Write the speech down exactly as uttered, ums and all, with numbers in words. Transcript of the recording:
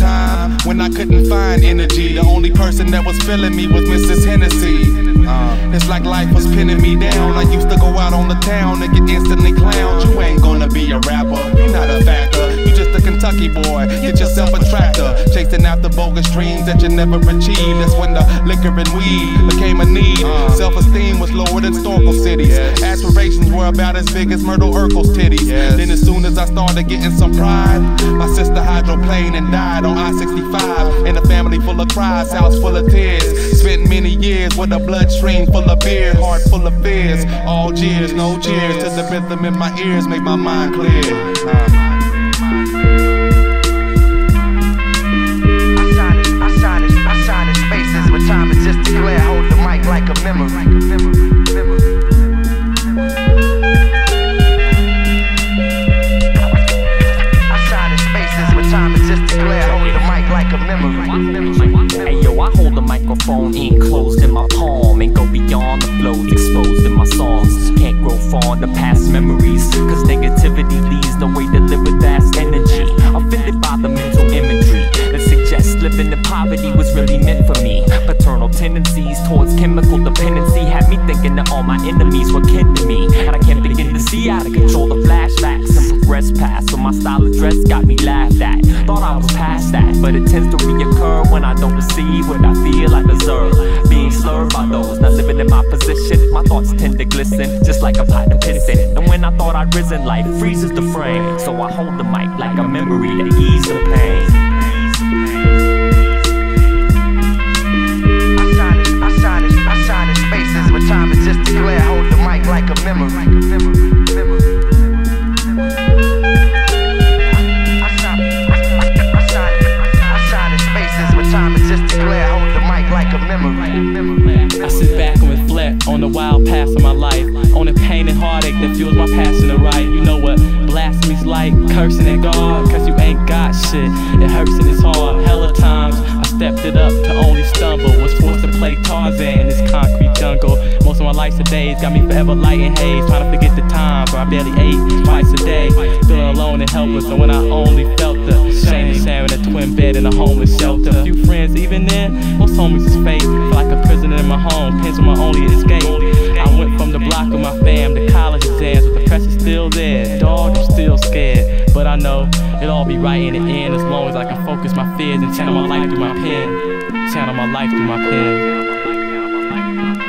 time when I couldn't find energy. The only person that was feeling me was Missus Hennessy. Uh, it's like life was pinning me down. I used to go out on the town and get instantly clowned. You ain't gonna be a rapper, you're not a factor. You just a Kentucky boy, get yourself a tractor. Chasing after bogus dreams that you never achieved. That's when the liquor and weed became a need. Self-esteem was lower than Storkle cities. Aspirations were about as big as Myrtle Urkel's titties. Then as soon as I started getting some pride, my sister hydroplaned and died on I sixty-five. In a family full of cries, house full of tears. Spent many years with a bloodstream full of beer, heart full of fears. All jeers, no cheers, to the rhythm in my ears make my mind clear. uh. Time is just declare, hold the mic like a memory. Outside in spaces where time is just declare, hold the mic like a memory. Hey yo, I hold the microphone enclosed in my palm and go beyond the flows exposed in my songs. Can't grow fond of past memories, cause negativity leads the way to live with vast energy. Offended by the mental imagery that suggests living in poverty was really meant for me. Paternal tendencies towards chemical dependency had me thinking that all my enemies were kin to me. And I can't begin to see how to control the flashbacks and progress past. So my style of dress got me laughed at. Thought I was past that, but it tends to reoccur when I don't receive what I feel I deserve. Being slurred by those not living in my position, my thoughts tend to glisten just like a pot of piston. And when I thought I'd risen, life freezes the frame. So I hold the mic like a memory to ease the pain. Time is just declare, hold the mic like a memory. Outside in spaces where time is just declare, hold the mic like a memory. I sit back and reflect on the wild past of my life, on the pain and heartache that fuels my passion to write. You know what blasphemy's like, cursing at God, cause you ain't got shit. It hurts and it's hard. Hella times I stepped it up to only stumble. Was forced to play Tarzan in this concrete jungle. Most of my life's a days got me forever light and haze, trying to forget the times where I barely ate twice a day, feeling alone and helpless. And when I only felt the shame of sharing a twin bed in a homeless shelter. A few friends even then, most homies is fake. Feel like a prisoner in my home, pins were my only escape. I went from the block with my fam to college exams, but the pressure's still there. Dog, I'm still scared, but I know it'll all be right in the end as long as I can focus my fears and channel my life through my pen. Channel my life through my pen.